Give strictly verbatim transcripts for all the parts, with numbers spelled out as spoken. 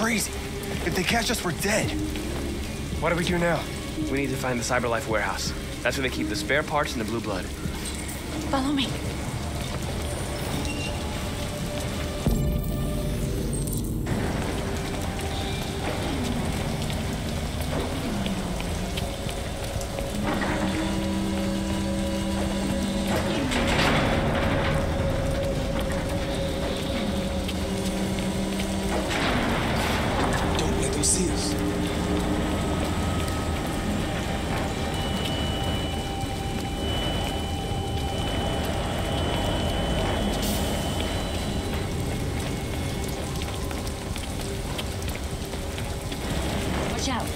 crazy. If they catch us, we're dead. What do we do now? We need to find the CyberLife warehouse. That's where they keep the spare parts and the blue blood. Follow me. Don't let them see us. Watch out.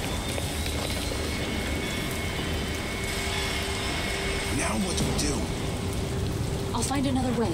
Now what do we do? I'll find another way.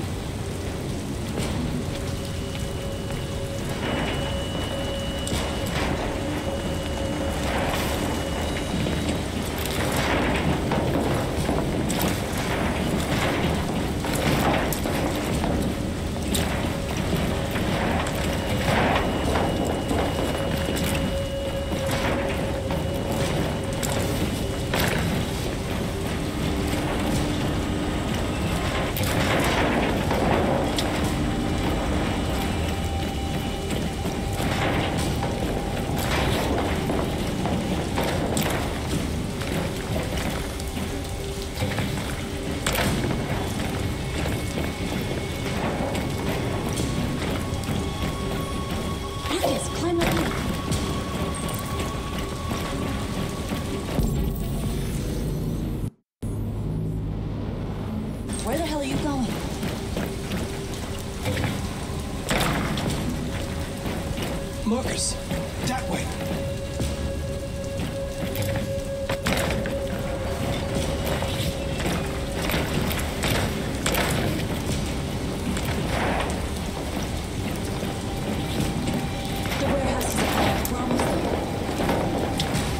Lucas, climb up here. Where the hell are you going? Marcus, that way. The warehouse is there. We're almost there.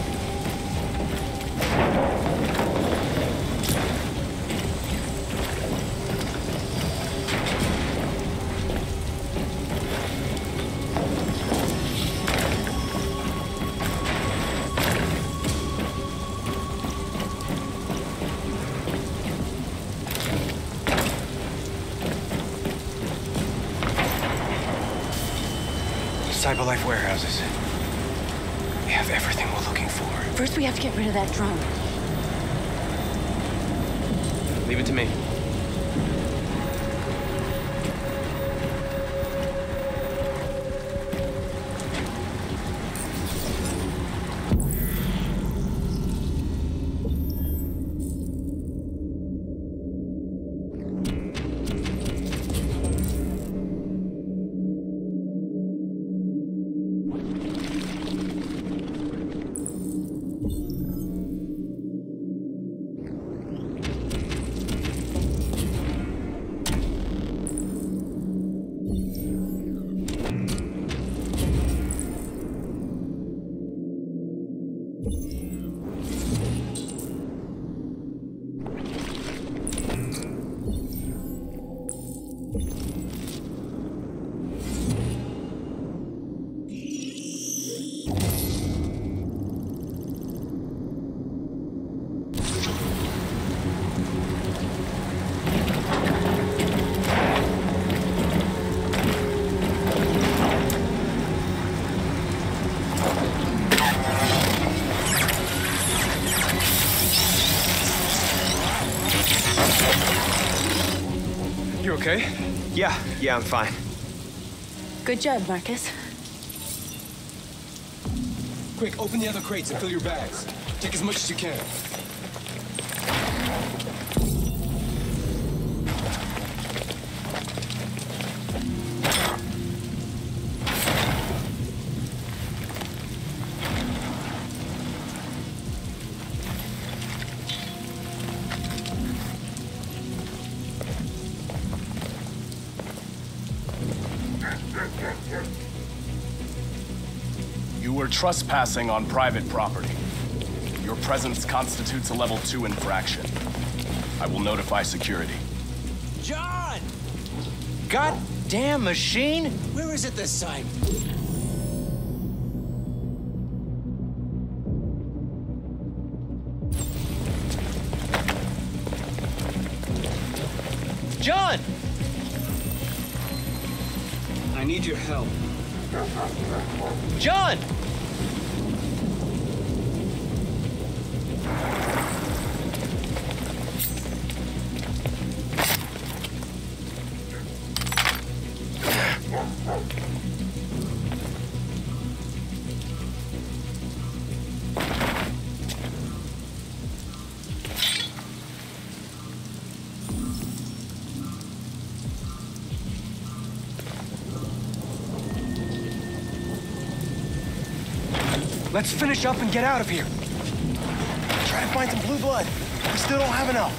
CyberLife warehouses. We have everything we're looking for. First, we have to get rid of that drone. Leave it to me. You okay? Yeah, yeah, I'm fine. Good job, Marcus. Quick, open the other crates and fill your bags. Take as much as you can. You were trespassing on private property. Your presence constitutes a level two infraction. I will notify security. John! Goddamn machine! Where is it this time? John! I need your help. John! Let's finish up and get out of here. Try to find some blue blood. We still don't have enough.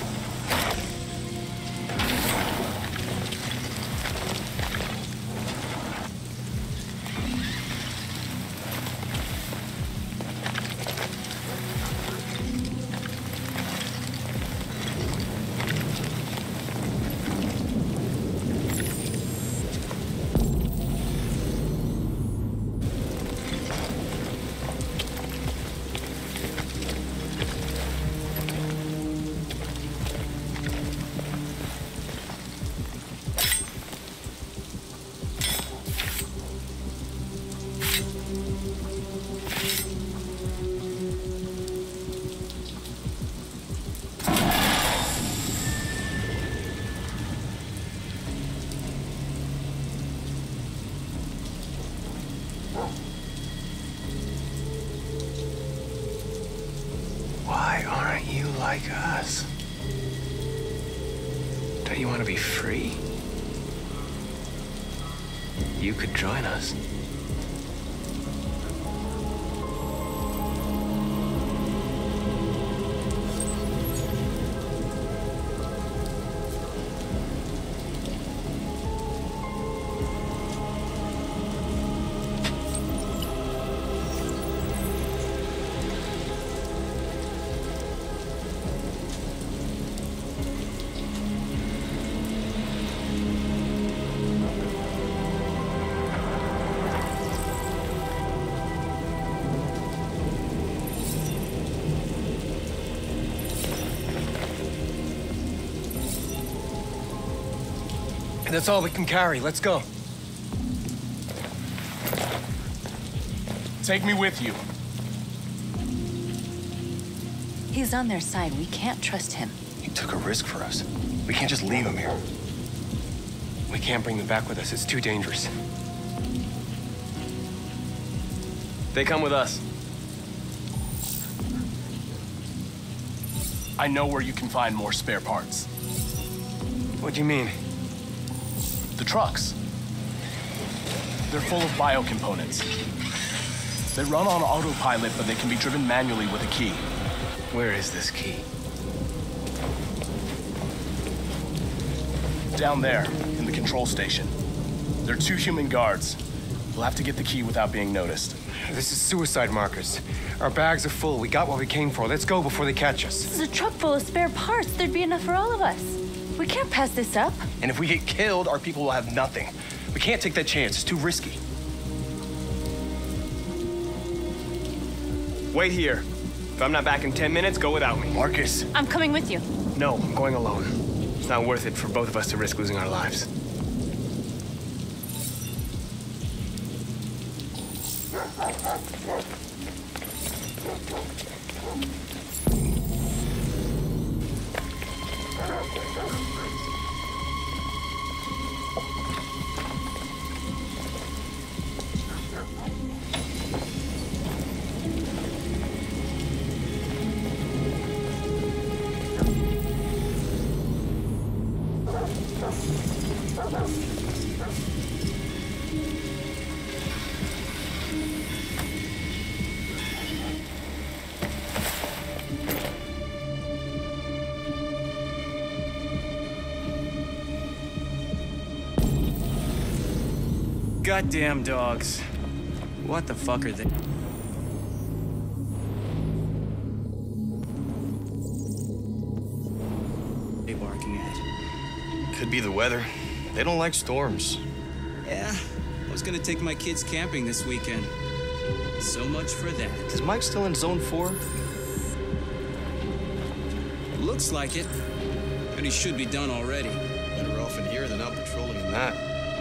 Why aren't you like us? Don't you want to be free? You could join us. That's all we can carry. Let's go. Take me with you. He's on their side. We can't trust him. He took a risk for us. We can't just leave him here. We can't bring them back with us. It's too dangerous. They come with us. I know where you can find more spare parts. What do you mean? The trucks. They're full of biocomponents. They run on autopilot, but they can be driven manually with a key. Where is this key? Down there, in the control station. There are two human guards. We'll have to get the key without being noticed. This is suicide markers. Our bags are full. We got what we came for. Let's go before they catch us. This is a truck full of spare parts. There'd be enough for all of us. We can't pass this up. And if we get killed, our people will have nothing. We can't take that chance. It's too risky. Wait here. If I'm not back in ten minutes, go without me. Marcus. I'm coming with you. No, I'm going alone. It's not worth it for both of us to risk losing our lives. Goddamn dogs. What the fuck are they? They barking at? Could be the weather. They don't like storms. Yeah, I was gonna take my kids camping this weekend. So much for that. Is Mike still in zone four? Looks like it. But he should be done already. Better off in here than out patrolling in that.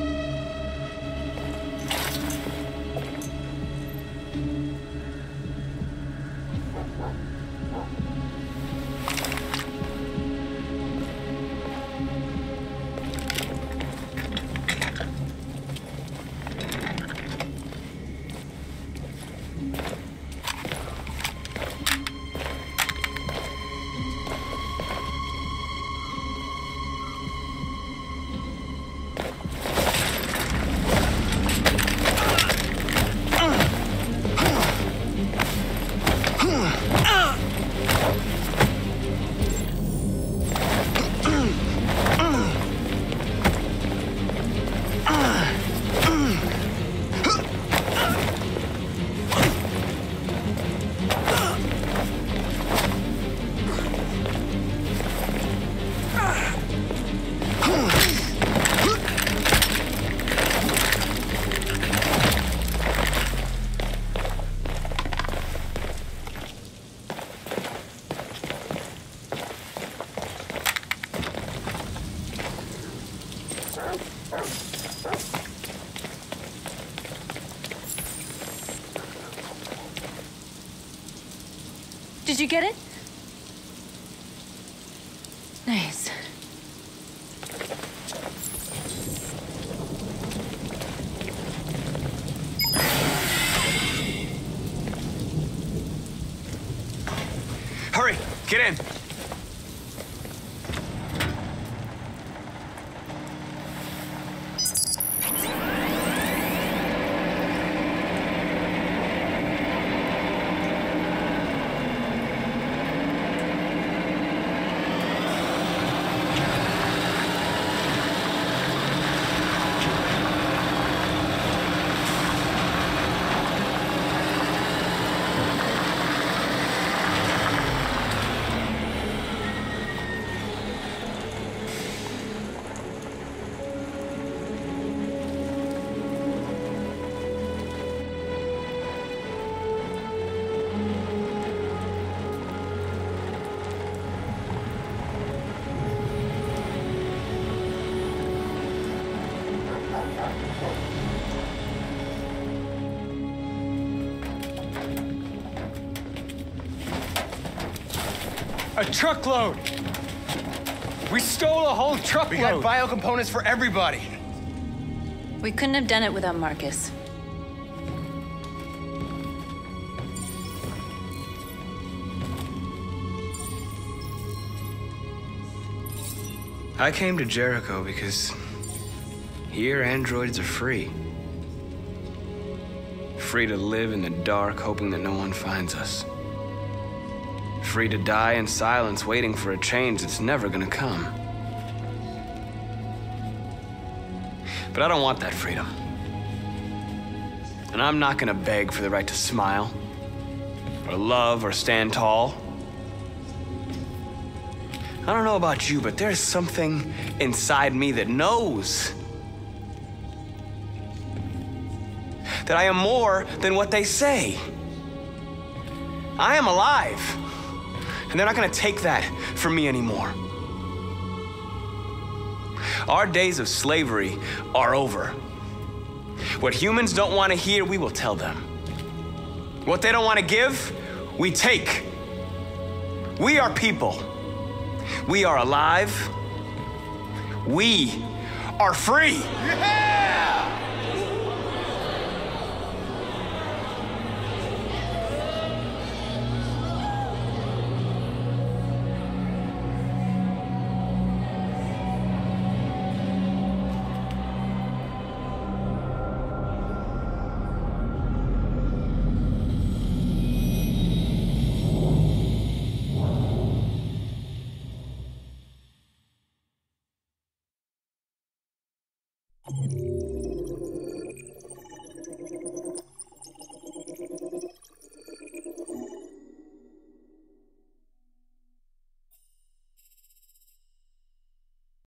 Did you get it? Nice. Hurry, get in. A truckload! We stole a whole truckload! We got bio components for everybody. We couldn't have done it without Marcus. I came to Jericho because here androids are free. Free to live in the dark, hoping that no one finds us. Free to die in silence, waiting for a change that's never gonna come. But I don't want that freedom. And I'm not gonna beg for the right to smile, or love, or stand tall. I don't know about you, but there's something inside me that knows that I am more than what they say. I am alive. And they're not gonna take that from me anymore. Our days of slavery are over. What humans don't want to hear, we will tell them. What they don't want to give, we take. We are people. We are alive. We are free. Yeah!